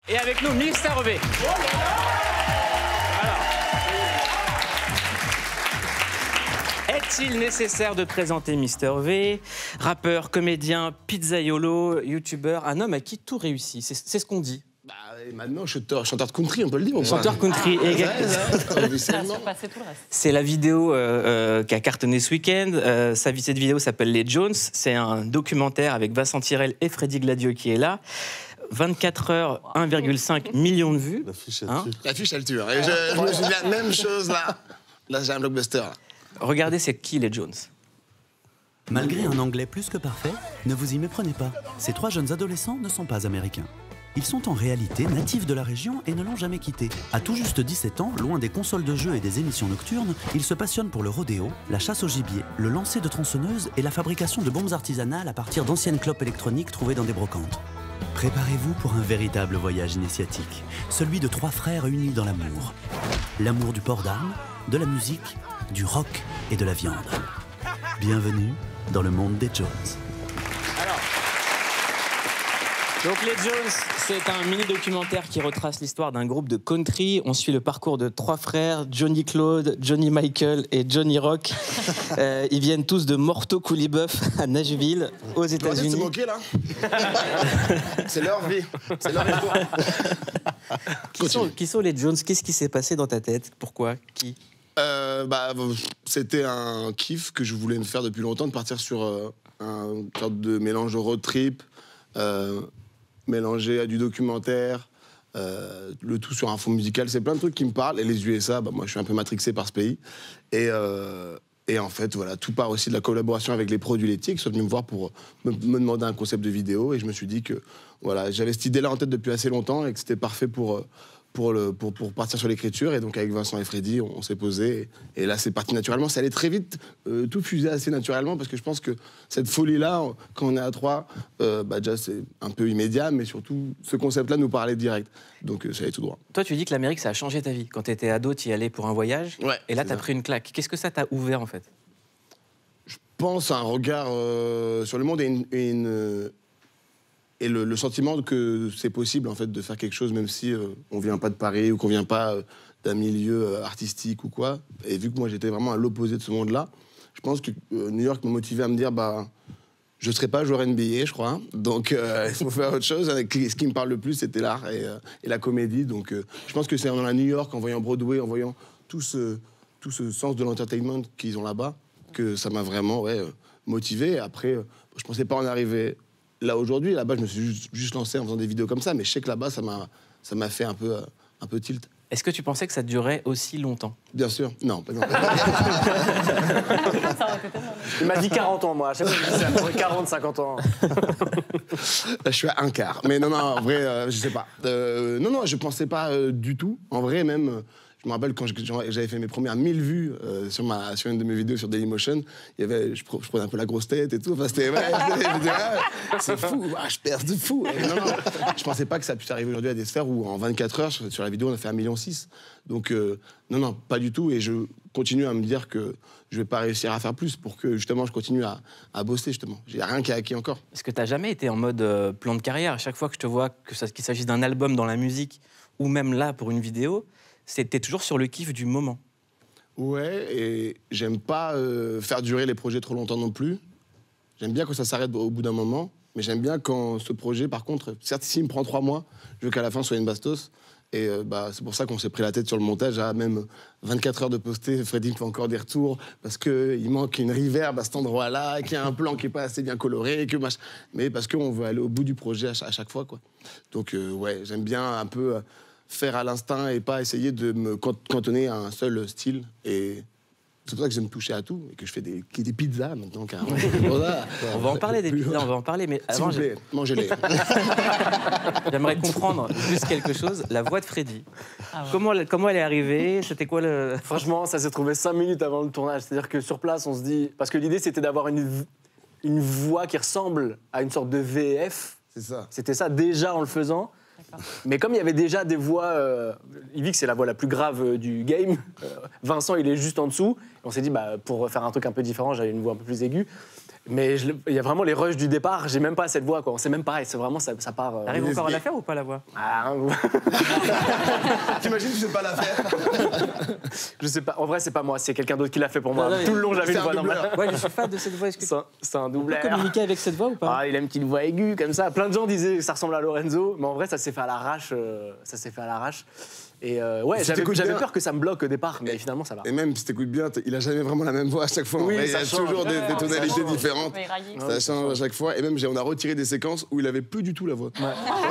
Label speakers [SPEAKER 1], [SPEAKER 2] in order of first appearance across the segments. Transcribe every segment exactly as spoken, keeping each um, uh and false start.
[SPEAKER 1] Et avec nous, Mister V. Alors, est-il nécessaire de présenter Mister V, rappeur, comédien, pizzaiolo, youtubeur, un homme à qui tout réussit? C'est ce qu'on dit.
[SPEAKER 2] Bah, maintenant, chanteur, chanteur de country, on peut le dire.
[SPEAKER 1] Chanteur country,
[SPEAKER 2] ah,
[SPEAKER 1] exactement. C'est la vidéo euh, euh, qui a cartonné ce week-end. Euh, cette vidéo s'appelle Les Jones. C'est un documentaire avec Vincent Tirel et Freddy Gladio qui est là. vingt-quatre heures, un virgule cinq million de vues.
[SPEAKER 2] L'affiche, elle tue. L'affiche, elle tue. Et je, je me suis dit la même chose là. Là, j'ai un blockbuster. Là.
[SPEAKER 1] Regardez, c'est qui les Jones?
[SPEAKER 3] Malgré un anglais plus que parfait, ne vous y méprenez pas. Ces trois jeunes adolescents ne sont pas américains. Ils sont en réalité natifs de la région et ne l'ont jamais quitté. À tout juste dix-sept ans, loin des consoles de jeux et des émissions nocturnes, ils se passionnent pour le rodéo, la chasse au gibier, le lancer de tronçonneuses et la fabrication de bombes artisanales à partir d'anciennes clopes électroniques trouvées dans des brocantes. Préparez-vous pour un véritable voyage initiatique, celui de trois frères unis dans l'amour. L'amour du port d'armes, de la musique, du rock et de la viande. Bienvenue dans le monde des Jones.
[SPEAKER 1] Alors, donc les Jones, c'est un mini-documentaire qui retrace l'histoire d'un groupe de country. On suit le parcours de trois frères, Johnny Claude, Johnny Michael et Johnny Rock. Euh, ils viennent tous de Morteau Couliboeuf à Nashville, aux États-Unis.
[SPEAKER 2] C'est moqué là. C'est leur vie. C'est leur histoire.
[SPEAKER 1] Qui sont, qui sont les Jones? Qu'est-ce qui s'est passé dans ta tête? Pourquoi? Qui?
[SPEAKER 2] Euh, bah, c'était un kiff que je voulais me faire depuis longtemps, de partir sur euh, un sorte de mélange road trip, euh, mélangé à du documentaire, euh, le tout sur un fond musical. C'est plein de trucs qui me parlent. Et les U S A, bah, moi, je suis un peu matrixé par ce pays. Et, euh, et en fait, voilà, tout part aussi de la collaboration avec les produits laitiers qui sont venus me voir pour me, me demander un concept de vidéo. Et je me suis dit que voilà, j'avais cette idée-là en tête depuis assez longtemps et que c'était parfait pour... Pour, le, pour, pour partir sur l'écriture. Et donc avec Vincent et Freddy, on, on s'est posé. Et, et là, c'est parti naturellement. Ça allait très vite, euh, tout fusait assez naturellement, parce que je pense que cette folie-là, quand on est à trois, euh, bah déjà, c'est un peu immédiat, mais surtout, ce concept-là nous parlait direct. Donc euh, ça allait tout droit.
[SPEAKER 1] Toi, tu dis que l'Amérique, ça a changé ta vie. Quand tu étais ado, tu y allais pour un voyage.
[SPEAKER 2] Ouais,
[SPEAKER 1] et là, tu as pris une claque. Qu'est-ce que ça t'a ouvert, en fait?
[SPEAKER 2] Je pense à un regard euh, sur le monde et une... Et une Et le, le sentiment que c'est possible en fait de faire quelque chose, même si euh, on vient pas de Paris ou qu'on vient pas euh, d'un milieu euh, artistique ou quoi. Et vu que moi j'étais vraiment à l'opposé de ce monde-là, je pense que euh, New York m'a motivé à me dire bah je serai pas joueur N B A, je crois. Hein, donc euh, il faut faire autre chose. Ce qui me parle le plus, c'était l'art et, euh, et la comédie. Donc euh, je pense que c'est en allant à New York, en voyant Broadway, en voyant tout ce tout ce sens de l'entertainment qu'ils ont là-bas, que ça m'a vraiment ouais, euh, motivé. Après, euh, je pensais pas en arriver là aujourd'hui. Là-bas, je me suis juste, juste lancé en faisant des vidéos comme ça, mais je sais que là-bas, ça m'a ça m'a fait un peu euh, un peu tilt.
[SPEAKER 1] Est-ce que tu pensais que ça durait aussi longtemps?
[SPEAKER 2] Bien sûr. Non, pas non.
[SPEAKER 4] Il m'a dit quarante ans, moi. À chaque fois, je dis ça, après quarante, cinquante ans.
[SPEAKER 2] Là, je suis à un quart. Mais non, non, en vrai, euh, je sais pas. Euh, non, non, je pensais pas euh, du tout. En vrai, même, euh, je me rappelle quand j'avais fait mes premières mille vues euh, sur, ma, sur une de mes vidéos sur Dailymotion, il y avait, je, je prenais un peu la grosse tête et tout. Enfin, c'était, ouais, je disais, ah, c'est fou, ah, je perds de fou. Et non, non, je pensais pas que ça puisse arriver aujourd'hui à des sphères où en vingt-quatre heures, sur, sur la vidéo, on a fait un million six. Donc, euh, non, non, pas du tout. Et je continue à me dire que je vais pas réussir à faire plus pour que, justement, je continue à, à bosser, justement. J'ai rien qui est acquis encore.
[SPEAKER 1] Est-ce que tu n'as jamais été en mode euh, plan de carrière? À chaque fois que je te vois, que ça, qu'il s'agisse d'un album dans la musique ou même là, pour une vidéo, c'était toujours sur le kiff du moment.
[SPEAKER 2] Ouais, et j'aime pas euh, faire durer les projets trop longtemps non plus. J'aime bien quand ça s'arrête au bout d'un moment, mais j'aime bien quand ce projet, par contre, certes, s'il me prend trois mois, je veux qu'à la fin, ce soit une bastos. Et euh, bah, c'est pour ça qu'on s'est pris la tête sur le montage à même vingt-quatre heures de poster. Freddy me fait encore des retours parce qu'il manque une reverb à cet endroit-là, qu'il y a un plan qui n'est pas assez bien coloré, que mach... mais parce qu'on veut aller au bout du projet à chaque, à chaque fois, quoi. Donc, euh, ouais, j'aime bien un peu... Euh, faire à l'instinct et pas essayer de me cantonner à un seul style. Et c'est pour ça que j'aime toucher à tout et que je fais des, des pizzas maintenant. Voilà.
[SPEAKER 1] On va en parler des pizzas, on va en parler, mais avant...
[SPEAKER 2] S'il vous plaît, mangez-les.
[SPEAKER 1] J'aimerais comprendre juste quelque chose, la voix de Freddy. Ah ouais. Comment, comment elle est arrivée? C'était quoi le...
[SPEAKER 4] Franchement, ça s'est trouvé cinq minutes avant le tournage. C'est-à-dire que sur place, on se dit... Parce que l'idée, c'était d'avoir une, une voix qui ressemble à une sorte de V F.
[SPEAKER 2] C'est ça.
[SPEAKER 4] C'était ça déjà en le faisant. Mais comme il y avait déjà des voix... Euh, Yvick, c'est la voix la plus grave euh, du game. Euh, Vincent, il est juste en dessous. On s'est dit, bah, pour faire un truc un peu différent, j'avais une voix un peu plus aiguë. Mais il y a vraiment les rushs du départ, j'ai même pas cette voix, quoi. C'est même pareil, c'est vraiment ça, ça part. Euh,
[SPEAKER 1] T'arrives encore à la faire ou pas la voix?
[SPEAKER 4] Ah,
[SPEAKER 2] t'imagines que tu sais pas la faire?
[SPEAKER 4] Je sais pas, en vrai, c'est pas moi, c'est quelqu'un d'autre qui l'a fait pour moi. Non, non, Tout le long, j'avais une voix normale.
[SPEAKER 1] Ouais, je suis fan de cette voix. Est-ce que
[SPEAKER 4] c'est, c'est un doubleur.
[SPEAKER 1] Tu peux communiquer avec cette voix ou pas?
[SPEAKER 4] Ah, il a une petite voix aiguë comme ça. Plein de gens disaient que ça ressemble à Lorenzo, mais en vrai, ça s'est fait à l'arrache. Euh, ça s'est fait à l'arrache. Et euh, ouais, j'avais, j'avais peur que ça me bloque au départ, mais finalement ça va.
[SPEAKER 2] Et même si t'écoutes bien, il a jamais vraiment la même voix à chaque fois.
[SPEAKER 4] Oui,
[SPEAKER 2] il y a
[SPEAKER 4] change.
[SPEAKER 2] toujours des, des tonalités
[SPEAKER 4] ça
[SPEAKER 2] différentes. Ça, ça change à chaque fois. Et même on a retiré des séquences où il avait plus du tout la voix. Ouais.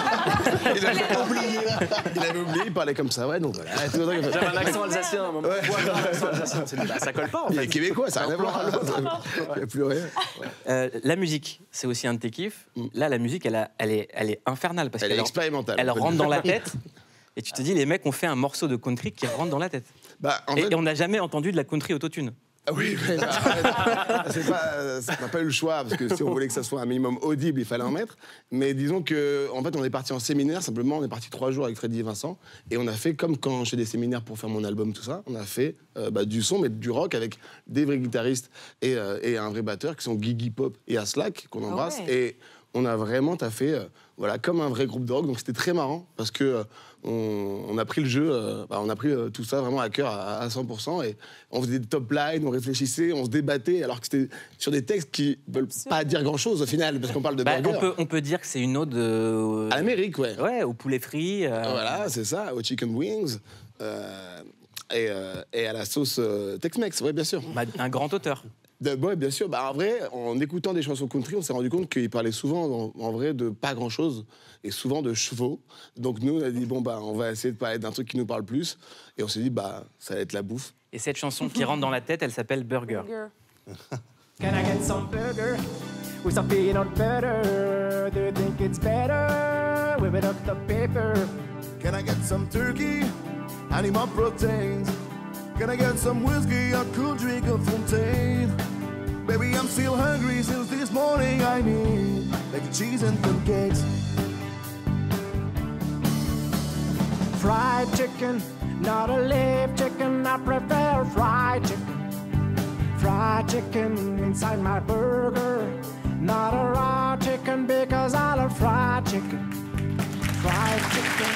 [SPEAKER 2] il avait oublié. Il avait oublié, il parlait comme ça. Ouais, donc voilà.
[SPEAKER 4] J'avais un accent alsacien. Mon ouais. voix, un accent alsacien. C'est, bah, ça colle pas en fait.
[SPEAKER 2] Il est québécois, ça n'a rien à voir. Il n'y a plus rien.
[SPEAKER 1] Euh, la musique, c'est aussi un de tes kiffs. Mm. Là, la musique, elle, a, elle, est, elle est infernale parce
[SPEAKER 2] elle
[SPEAKER 1] qu'elle
[SPEAKER 2] est expérimentale.
[SPEAKER 1] Elle rentre dans la tête. Et tu te dis, les mecs ont fait un morceau de country qui rentre dans la tête.
[SPEAKER 2] Bah, en
[SPEAKER 1] et,
[SPEAKER 2] fait...
[SPEAKER 1] et on n'a jamais entendu de la country autotune.
[SPEAKER 2] Ah oui, mais bah, c'est pas, on n'a pas eu le choix, parce que si on voulait que ça soit un minimum audible, il fallait en mettre. Mais disons qu'en fait, on est parti en séminaire, simplement, on est parti trois jours avec Freddy et Vincent, et on a fait comme quand je fais des séminaires pour faire mon album, tout ça, on a fait euh, bah, du son, mais du rock avec des vrais guitaristes et, euh, et un vrai batteur qui sont Gigi Pop et Aslak, qu'on embrasse. Oh ouais. Et on a vraiment taffé euh, voilà, comme un vrai groupe de rock, donc c'était très marrant, parce que euh, on, on a pris le jeu, euh, bah, on a pris euh, tout ça vraiment à cœur à, à cent pour cent, et on faisait des top lines, on réfléchissait, on se débattait, alors que c'était sur des textes qui veulent pas dire grand-chose au final, parce qu'on parle de
[SPEAKER 1] bah,
[SPEAKER 2] burger.
[SPEAKER 1] On peut, on peut dire que c'est une ode euh,
[SPEAKER 2] à l'Amérique, ouais.
[SPEAKER 1] Ouais, au poulet frit. Euh...
[SPEAKER 2] Voilà, c'est ça, aux chicken wings, euh, et, euh, et à la sauce euh, Tex-Mex, ouais, bien sûr.
[SPEAKER 1] Bah, un grand auteur.
[SPEAKER 2] De, ouais, bien sûr. Bah, en vrai, en écoutant des chansons country, on s'est rendu compte qu'il parlait souvent, en, en vrai, de pas grand-chose, et souvent de chevaux. Donc nous, on a dit, bon, bah, on va essayer de parler d'un truc qui nous parle plus. Et on s'est dit, bah, ça va être la bouffe.
[SPEAKER 1] Et cette chanson qui rentre dans la tête, elle s'appelle Burger.
[SPEAKER 5] Can I get some burger with some peanut butter? Do you think it's better? Whip it up the paper.
[SPEAKER 6] Can I get some turkey? Animal proteins. Can I get some whiskey? I could drink a fontaine. Baby, I'm still hungry since this morning. I need like cheese and cupcakes.
[SPEAKER 5] Fried chicken, not a live chicken. I prefer fried chicken. Fried chicken inside my burger. Not a raw chicken because I love fried chicken. Fried chicken.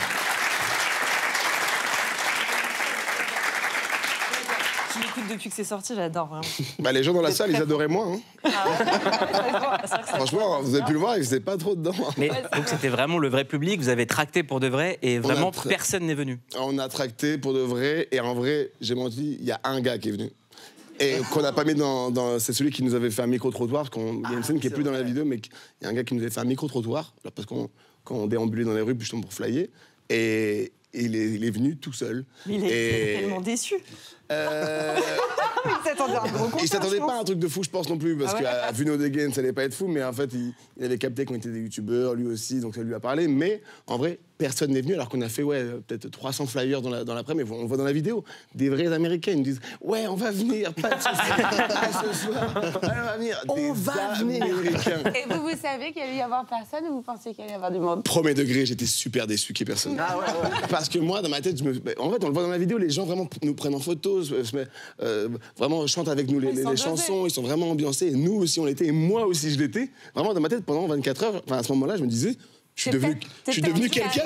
[SPEAKER 7] Depuis que c'est sorti, j'adore vraiment.
[SPEAKER 2] Bah, les gens dans la salle, ils adoraient moins. Hein. Ah ouais. Franchement, vous avez pu le voir, ils n'étaient pas trop dedans.
[SPEAKER 1] Mais donc c'était vraiment le vrai public, vous avez tracté pour de vrai et vraiment tra- personne n'est venu.
[SPEAKER 2] On a tracté pour de vrai et en vrai, j'ai menti, il y a un gars qui est venu. Et qu'on n'a pas mis dans, dans... C'est celui qui nous avait fait un micro-trottoir, parce qu'il y a une scène qui n'est plus dans la vidéo, mais il y a un gars qui nous avait fait un micro-trottoir, parce qu'on quand on déambulait dans les rues, puis justement pour flyer, et il est, il est venu tout seul.
[SPEAKER 7] Mais il est et... tellement déçu.
[SPEAKER 2] Euh...
[SPEAKER 7] il s'attendait à un gros concert.
[SPEAKER 2] Il s'attendait pas à un truc de fou, je pense non plus, parce ah ouais. qu'à vu No Again, ça allait pas être fou, mais en fait, il, il avait capté qu'on était des youtubeurs, lui aussi, donc ça lui a parlé. Mais en vrai, personne n'est venu, alors qu'on a fait ouais, peut-être trois cents flyers dans, la, dans l'après, mais on voit dans la vidéo des vrais Américains, ils nous disent ouais, on va venir, pas de soucis, pas ce soir, on va venir.
[SPEAKER 7] On
[SPEAKER 2] des
[SPEAKER 7] va venir.
[SPEAKER 2] Américains.
[SPEAKER 8] Et vous, vous savez qu'il allait y avoir personne ou vous pensiez qu'il allait y avoir du monde?
[SPEAKER 2] Premier degré, j'étais super déçu qu'il y ait personne. Ah ouais, ouais. Parce que moi, dans ma tête, je me... en fait, on le voit dans la vidéo, les gens vraiment nous prennent en photo, se, se, euh, vraiment chantent avec nous les, les, les chansons, ils sont vraiment ambiancés. Et nous aussi, on l'était, et moi aussi, je l'étais. Vraiment, dans ma tête, pendant vingt-quatre heures, à ce moment-là, je me disais, je suis devenu, je suis devenu quelqu'un.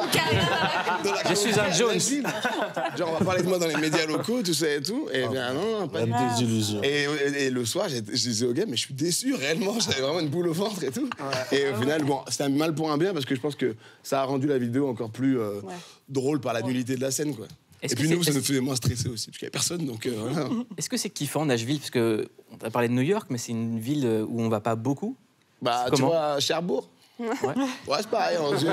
[SPEAKER 1] Je suis un Jones.
[SPEAKER 2] Genre, on va parler de moi dans les médias locaux, tout ça et tout. Et bien non, non, pas
[SPEAKER 9] de désillusion.
[SPEAKER 2] Et, et, et le soir, je disais au gars, mais je suis déçu, réellement. J'avais vraiment une boule au ventre et tout. Ouais. Et au final, bon, c'était un mal pour un bien, parce que je pense que ça a rendu la vidéo encore plus euh, ouais. drôle par la nullité de la scène, quoi.
[SPEAKER 1] Est-ce
[SPEAKER 2] et puis nous, ça nous faisait moins stresser aussi, parce qu'il n'y avait personne, donc euh, voilà.
[SPEAKER 1] Est-ce que c'est kiffant, Nashville? Parce qu'on a parlé de New York, mais c'est une ville où on ne va pas beaucoup.
[SPEAKER 2] Bah, tu vois, Cherbourg. Ouais, ouais c'est pareil. On... Tout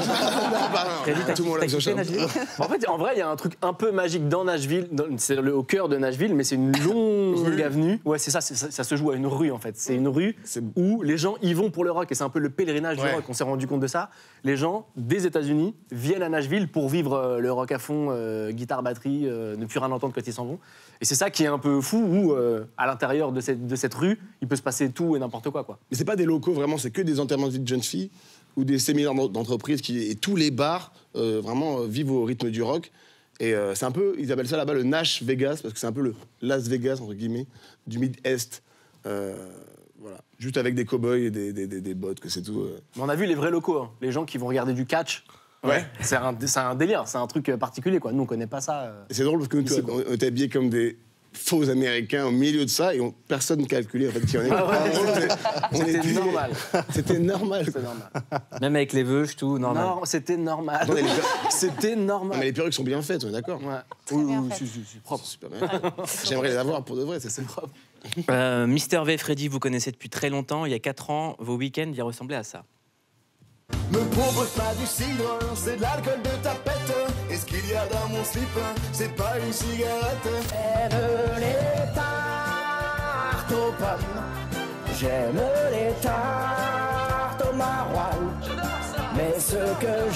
[SPEAKER 2] le monde aime ce Cherbourg.
[SPEAKER 4] En fait, en vrai, il y a un truc un peu magique dans Nashville. C'est le, au cœur de Nashville, mais c'est une longue avenue. Ouais, c'est ça, c'est, ça. Ça se joue à une rue, en fait. C'est une rue c'est... où les gens y vont pour le rock. Et c'est un peu le pèlerinage ouais. du rock. On s'est rendu compte de ça. Les gens des États-Unis viennent à Nashville pour vivre le rock à fond, euh, guitare, batterie, euh, ne plus rien entendre quand ils s'en vont. Et c'est ça qui est un peu fou, où euh, à l'intérieur de cette, de cette rue, il peut se passer tout et n'importe quoi, quoi.
[SPEAKER 2] Mais c'est pas des locaux, vraiment. C'est que des enterrements de vie de jeunes filles ou des séminaires d'entreprise qui et tous les bars euh, vraiment euh, vivent au rythme du rock. Et euh, c'est un peu, ils appellent ça là-bas le Nash Vegas, parce que c'est un peu le Las Vegas entre guillemets du Mid-Est. Euh, Voilà. Juste avec des cow-boys et des, des, des, des bottes, que c'est tout. Euh.
[SPEAKER 4] Mais on a vu les vrais locaux, hein. Les gens qui vont regarder du catch.
[SPEAKER 2] Ouais.
[SPEAKER 4] C'est un, un délire, c'est un truc particulier, quoi. Nous, on connaît pas ça. Euh...
[SPEAKER 2] C'est drôle parce que nous, on, on était habillés comme des faux Américains au milieu de ça et on, personne ne calculait en fait qui on est.
[SPEAKER 4] Ah ouais, c'était était normal.
[SPEAKER 2] C'était normal.
[SPEAKER 4] C'était normal.
[SPEAKER 1] Même avec les vœux, tout, normal.
[SPEAKER 4] Non, c'était normal. C'était normal.
[SPEAKER 2] Non, mais les perruques sont bien faites, on est d'accord.
[SPEAKER 8] Ouais.
[SPEAKER 2] Oui,
[SPEAKER 8] oui,
[SPEAKER 2] oui, si, si, si, propre. Super bien. J'aimerais les avoir pour de vrai, c'est propre.
[SPEAKER 1] Euh, Mister V, Freddy, vous connaissez depuis très longtemps. Il y a quatre ans, vos week-ends, ils ressemblaient à ça.
[SPEAKER 6] Me propose pas du cidre, c'est de l'alcool de tapette. Et ce qu'il y a dans mon slip, c'est pas une cigarette.
[SPEAKER 5] J'aime les tartes aux pommes, j'aime les tartes au maroilles. Mais ce que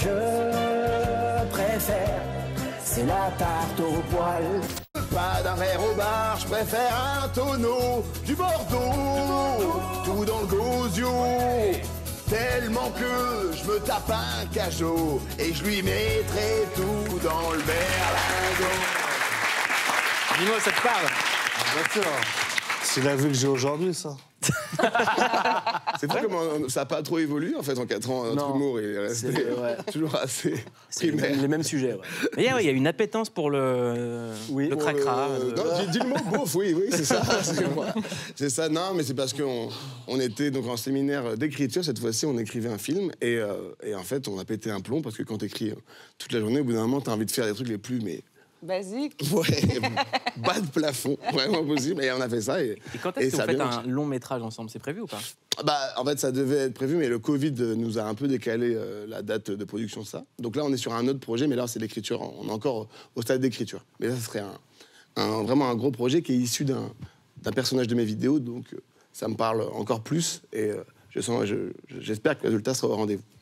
[SPEAKER 5] je préfère, c'est la tarte au poil.
[SPEAKER 6] Pas d'un verre au bar, je préfère un tonneau, du Bordeaux, tout dans le gosio. Tellement que je me tape un cajot et je lui mettrai tout dans le berlingot.
[SPEAKER 1] Dis-moi, ça te parle?
[SPEAKER 9] Bien sûr. C'est la vue que j'ai aujourd'hui, ça.
[SPEAKER 2] C'est fou comment ça n'a pas trop évolué en fait en quatre ans. Notre humour est resté ouais. toujours assez primaire.
[SPEAKER 4] Les mêmes sujets. Ouais.
[SPEAKER 1] Il y, ouais, y a une appétence pour le, oui, le
[SPEAKER 2] pour
[SPEAKER 1] cracra.
[SPEAKER 2] Le... Non, dis, dis le mot beauf, oui, oui, c'est ça. C'est ça, non, mais c'est parce qu'on on était donc en séminaire d'écriture. Cette fois-ci, on écrivait un film et, euh, et en fait, on a pété un plomb parce que quand tu écris toute la journée, au bout d'un moment, tu as envie de faire des trucs les plus mais
[SPEAKER 8] basique.
[SPEAKER 2] Ouais, bas de plafond, vraiment possible. Et on a fait ça. Et,
[SPEAKER 1] et quand est-ce que vous faites un long métrage ensemble? C'est prévu ou pas?
[SPEAKER 2] Bah, en fait, ça devait être prévu, mais le Covid nous a un peu décalé euh, la date de production de ça. Donc là, on est sur un autre projet, mais là, c'est l'écriture. On est encore au stade d'écriture. Mais là, ce serait un, un, vraiment un gros projet qui est issu d'un personnage de mes vidéos. Donc, euh, ça me parle encore plus. Et euh, je sens, je, j'espère que le résultat sera au rendez-vous.